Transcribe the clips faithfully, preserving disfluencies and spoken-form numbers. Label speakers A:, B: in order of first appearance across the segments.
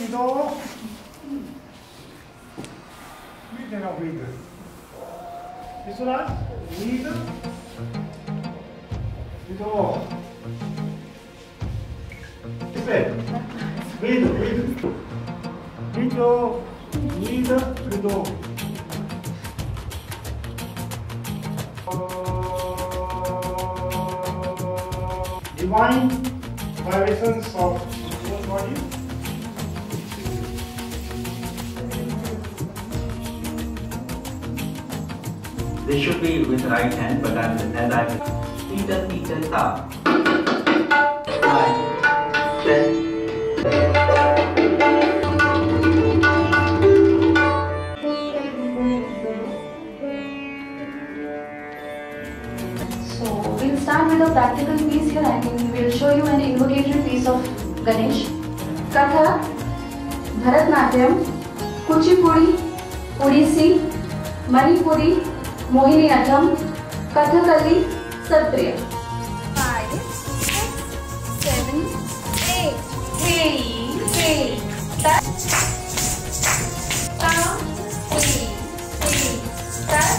A: Breathe. Breathe now, breathe. This one, breathe. Breathe. This way. Breathe, breathe. Breathe, breathe, breathe. Divine vibrations of your body.
B: This should be with right hand, but I'm as I Peter, Peter, ta. Nine, ten.
C: So we'll start with a practical piece here. I mean, we'll show you an invocatory piece of Ganesh. Kathak, Bharatnatyam, Kuchipudi, Odissi, Manipuri, Mohiniyattam, Kathakali, Satriya. Five, six, seven, eight. Hey, hey, touch. Down, hey, hey, touch.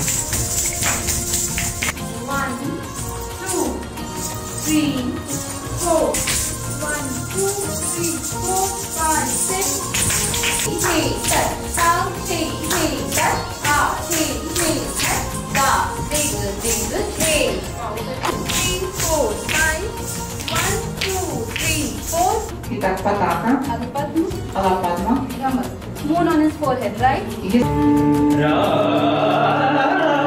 C: One, two, three, four. One, two, three, four, five, six. Hey, touch. Out, hey, hey, touch. Out, hey, hey, touch. Da, dig, dig, hey. Three, four, five. One, two, three, four.
D: Итак, Патака,
C: Alapadma,
D: Алападма.
C: Ramal. Moon on his forehead, right?
D: Yes.